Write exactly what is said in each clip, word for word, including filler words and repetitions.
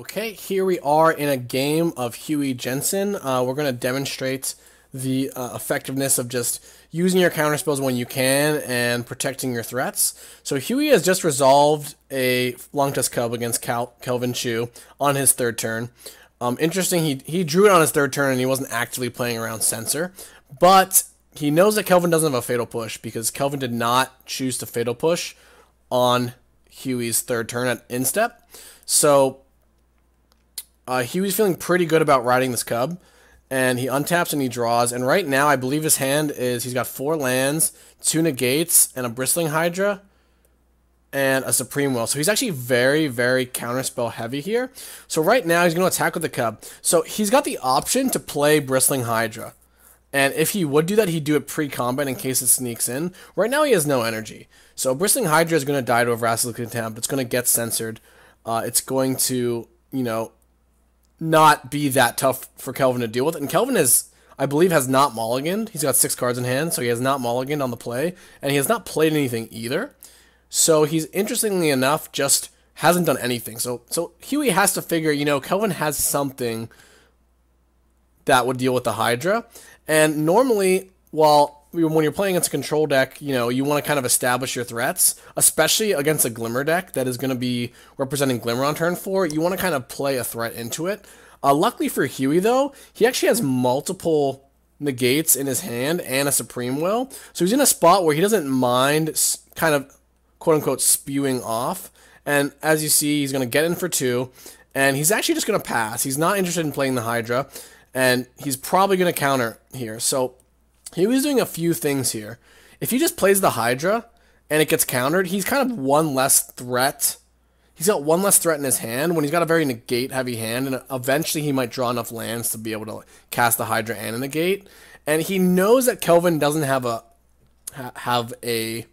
Okay, here we are in a game of Huey Jensen. Uh, we're going to demonstrate the uh, effectiveness of just using your counter spells when you can and protecting your threats. So Huey has just resolved a Longtusk Cub against Cal Kelvin Chu on his third turn. Um, interesting, he, he drew it on his third turn and he wasn't actively playing around Censor, but he knows that Kelvin doesn't have a Fatal Push because Kelvin did not choose to Fatal Push on Huey's third turn at Instep. So uh, Huey's feeling pretty good about riding this Cub, and he untaps and he draws, and right now I believe his hand is, he's got four lands, two negates, and a Bristling Hydra, and a Supreme Will. So he's actually very, very counterspell heavy here. So right now he's going to attack with the Cub. So he's got the option to play Bristling Hydra. And if he would do that, he'd do it pre-combat in case it sneaks in. Right now he has no energy. So Bristling Hydra is going to die to a Vraska's Contempt. It's going to get censored. Uh, it's going to, you know, not be that tough for Kelvin to deal with. And Kelvin is, I believe, has not mulliganed. He's got six cards in hand, so he has not mulliganed on the play. And he has not played anything either. So he's, interestingly enough, just hasn't done anything. So, so Huey has to figure, you know, Kelvin has something that would deal with the Hydra. And normally, while when you're playing against a control deck, you know, you want to kind of establish your threats, especially against a Glimmer deck that is going to be representing Glimmer on turn four. You want to kind of play a threat into it. Uh, luckily for Huey, though, he actually has multiple negates in his hand and a Supreme Will. So he's in a spot where he doesn't mind kind of, quote-unquote, spewing off. And as you see, he's going to get in for two. And he's actually just going to pass. He's not interested in playing the Hydra. And he's probably going to counter here. So he was doing a few things here. If he just plays the Hydra and it gets countered, he's kind of one less threat. He's got one less threat in his hand when he's got a very negate-heavy hand, and eventually he might draw enough lands to be able to cast the Hydra and a negate. And he knows that Kelvin doesn't have a ha have a,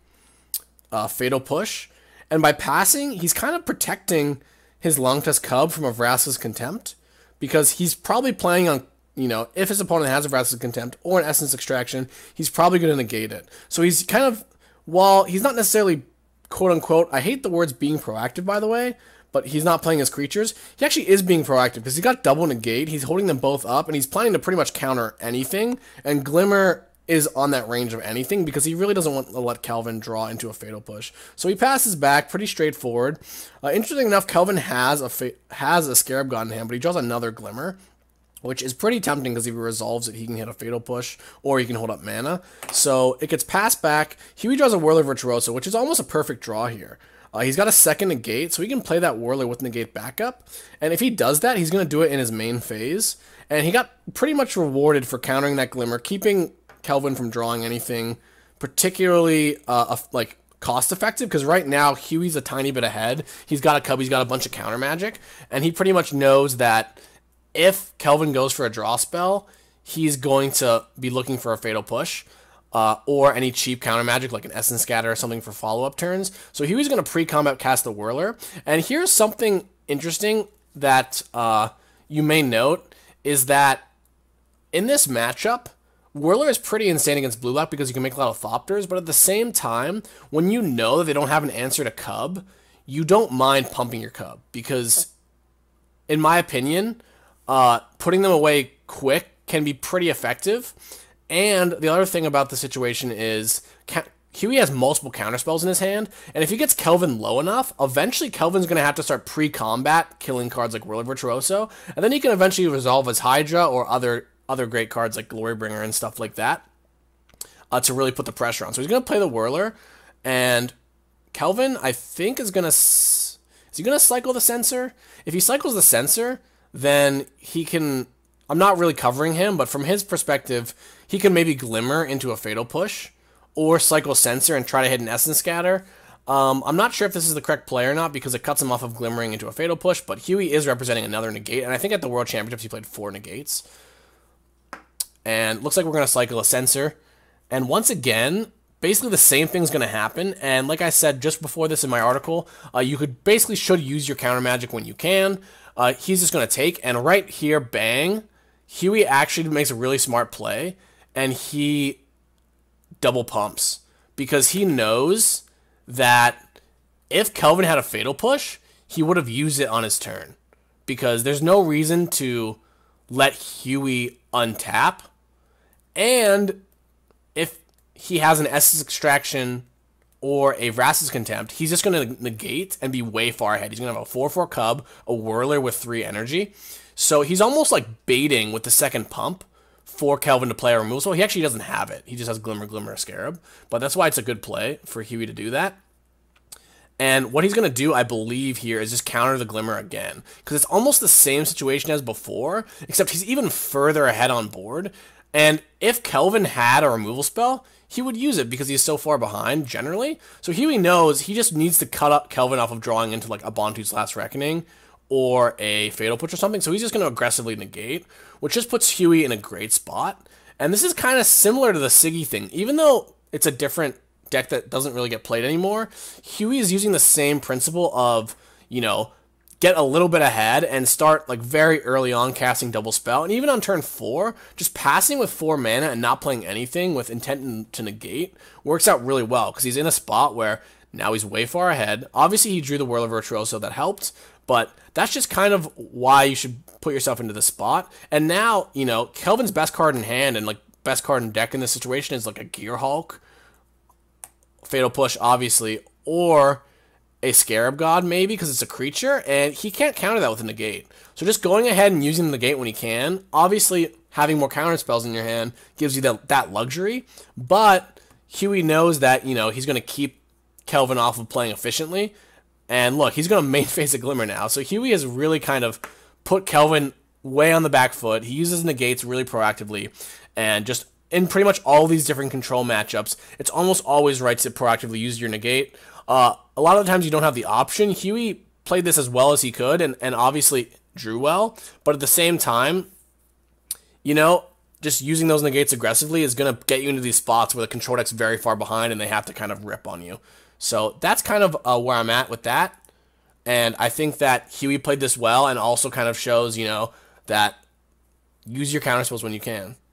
a Fatal Push, and by passing, he's kind of protecting his Longtusk Cub from a Vraska's Contempt, because he's probably planning on, you know, if his opponent has a Vraska's Contempt or an Essence Extraction, he's probably going to negate it. So he's kind of, while he's not necessarily, quote-unquote, I hate the words being proactive, by the way, but he's not playing his creatures, he actually is being proactive, because he got double negate, he's holding them both up, and he's planning to pretty much counter anything, and Glimmer is on that range of anything, because he really doesn't want to let Kelvin draw into a Fatal Push. So he passes back, pretty straightforward. Uh, interesting enough, Kelvin has a has a Scarab God in hand, but he draws another Glimmer, which is pretty tempting, because if he resolves it, he can hit a Fatal Push, or he can hold up mana. So it gets passed back. Huey draws a Whirler Virtuoso, which is almost a perfect draw here. Uh, he's got a second negate, so he can play that Whirler with negate backup. And if he does that, he's going to do it in his main phase. And he got pretty much rewarded for countering that Glimmer, keeping Kelvin from drawing anything particularly uh, like cost effective, because right now Huey's a tiny bit ahead. He's got a Cub, he's got a bunch of counter magic, and he pretty much knows that if Kelvin goes for a draw spell, he's going to be looking for a Fatal Push uh, or any cheap counter magic like an Essence Scatter or something for follow-up turns. So Huey's going to pre-combat cast the Whirler. And here's something interesting that uh, you may note, is that in this matchup, Whirler is pretty insane against blue black because you can make a lot of Thopters, but at the same time, when you know that they don't have an answer to Cub, you don't mind pumping your Cub, because in my opinion, uh, putting them away quick can be pretty effective. And the other thing about the situation is Huey has multiple counterspells in his hand, and if he gets Kelvin low enough, eventually Kelvin's going to have to start pre-combat killing cards like Whirler Virtuoso, and then he can eventually resolve his Hydra or other other great cards like Glorybringer and stuff like that uh, to really put the pressure on. So he's going to play the Whirler, and Kelvin, I think, is going to... Is he going to cycle the Censor? If he cycles the Censor, then he can... I'm not really covering him, but from his perspective, he can maybe Glimmer into a Fatal Push, or cycle Censor and try to hit an Essence Scatter. Um, I'm not sure if this is the correct play or not, because it cuts him off of Glimmering into a Fatal Push, but Huey is representing another negate, and I think at the World Championships he played four negates. And looks like we're going to cycle a Censor. And once again, basically the same thing's going to happen. And like I said just before this in my article, uh, you could basically should use your counter magic when you can. Uh, he's just going to take, and right here, bang, Huey actually makes a really smart play, and he double pumps, because he knows that if Kelvin had a Fatal Push, he would have used it on his turn, because there's no reason to let Huey untap. And if he has an Estus Extraction or a Vraska's Contempt, he's just going to negate and be way far ahead. He's going to have a four four Cub, a Whirler with three energy. So he's almost like baiting with the second pump for Kelvin to play a removal spell. He actually doesn't have it. He just has Glimmer, Glimmer, Scarab. But that's why it's a good play for Huey to do that. And what he's going to do, I believe, here is just counter the Glimmer again. Because it's almost the same situation as before, except he's even further ahead on board. And if Kelvin had a removal spell, he would use it because he's so far behind, generally. So Huey knows he just needs to cut up Kelvin off of drawing into like a Bontu's Last Reckoning or a Fatal Push or something. So he's just going to aggressively negate, which just puts Huey in a great spot. And this is kind of similar to the Siggy thing. Even though it's a different deck that doesn't really get played anymore, Huey is using the same principle of, you know, get a little bit ahead and start like very early on casting Double Spell. And even on turn four, just passing with four mana and not playing anything with intent to negate works out really well because he's in a spot where now he's way far ahead. Obviously, he drew the Whirler Virtuoso, that helped, but that's just kind of why you should put yourself into the spot. And now, you know, Kelvin's best card in hand and like best card in deck in this situation is like a Gear Hulk, Fatal Push, obviously, or a Scarab God, maybe, because it's a creature, and he can't counter that with a negate. So just going ahead and using the negate when he can, obviously having more counter spells in your hand gives you that, that luxury, but Huey knows that, you know, he's going to keep Kelvin off of playing efficiently, and look, he's going to main phase a Glimmer now, so Huey has really kind of put Kelvin way on the back foot. He uses negates really proactively, and just in pretty much all these different control matchups, it's almost always right to proactively use your negate. Uh, a lot of the times you don't have the option. Huey played this as well as he could and, and obviously drew well, but at the same time, you know, just using those negates aggressively is going to get you into these spots where the control deck's very far behind and they have to kind of rip on you. So that's kind of uh, where I'm at with that, and I think that Huey played this well and also kind of shows, you know, that use your counter spells when you can.